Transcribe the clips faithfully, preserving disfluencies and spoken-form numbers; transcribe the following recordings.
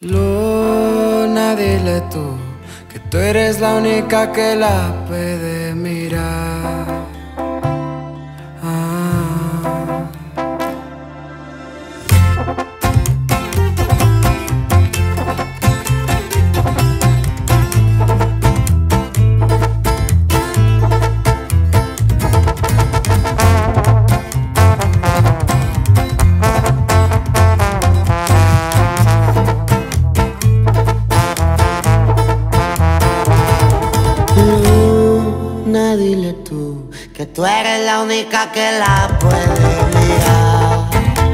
Luna, dile tú que tú eres la única que la puede mirar. Ah. Luna, dile tú que tú eres la única que la puede mirar.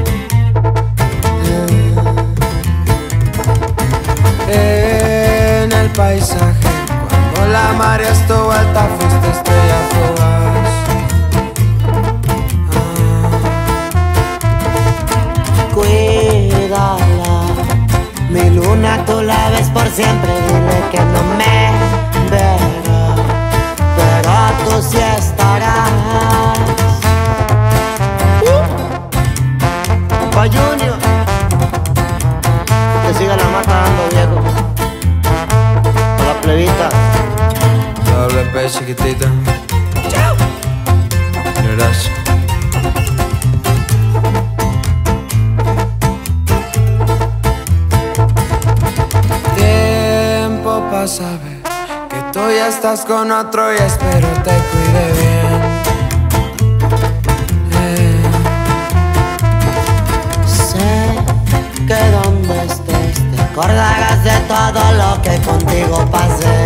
En el paisaje, cuando la marea estuvo alta, fuiste estrella fugaz. Ah. Cuídala, mi luna, tú la ves por siempre. Dile que no me verá, pero tú sí estarás. uh. Pa' Junior, que siga la mata dando, viejo. A la plebita. Doble P, chiquitita. Chao. Gracias. Tiempo pasa, ve que tú ya estás con otro y espero te cuide bien. Eh. Sé que donde estés te acordarás de todo lo que contigo pasé.